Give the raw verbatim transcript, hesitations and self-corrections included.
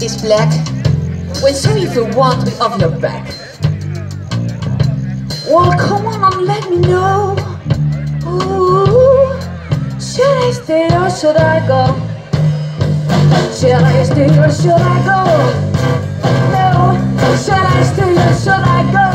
is black. When so if you want me off your back. Well, come on and let me know. Ooh, should I stay or should I go? Should I stay or should I go? No, should I stay or should I go?